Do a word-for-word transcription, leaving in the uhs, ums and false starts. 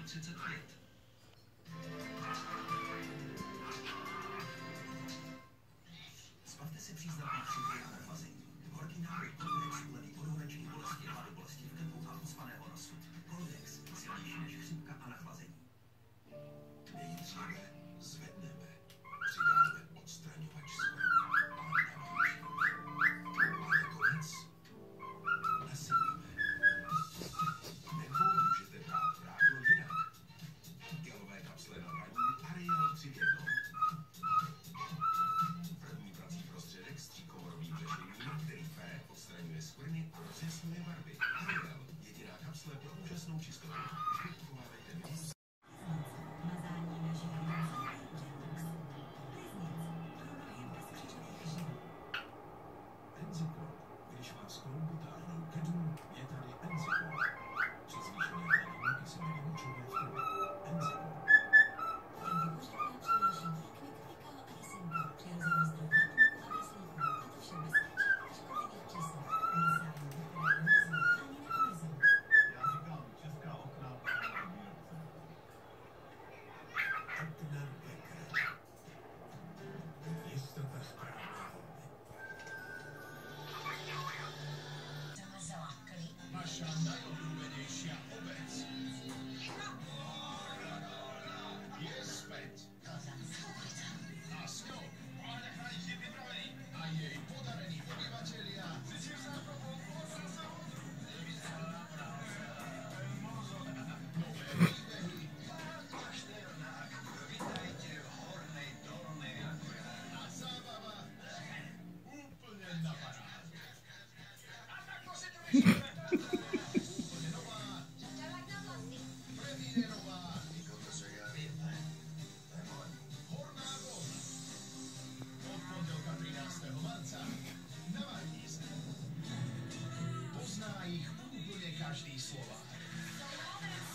třicet pět. Zbavte se příznaků chřipky a nachlazení. Horký nápoj Kolodex uleví odhorečení bolesti hlavy, bolesti v krku a ucpaného nosu. Kolodex silnější než chřipka a nachlazení. Nejdříve zvedneme, přidáme odstraňovač skvrn a navýšíme. A nakonec nasypeme. Nebo můžete brát rádio jinak. Gelové kapsle na hraní Ariel tři v jednom. První prací prostředek s tříkomorovým řešením, který pere, odstraňuje skvrny a rozjasňuje barvy. Ariel, jediná kapsle pro úžasnou čistotu. Vždy uchovávejte minus. Enzykor. Když vás klouby táhnou ke dnu, je tady Enzykor. Při zvýšené hladiny kyseliny močové v krvi. Enzykor. Já říkám, česká okna. Okna Becker. Jistota správná volby. Vaša najoblúbenejšia obec je späť. A s ňou pána chránič je vypravený a jej podarení obyvatelia. Nové príbehy. Pašternák, vitajte v Hornej Dolnej. A zábava úplne na parádu. A takto si to vyšíme. Pozná ich úplne každý Slovák.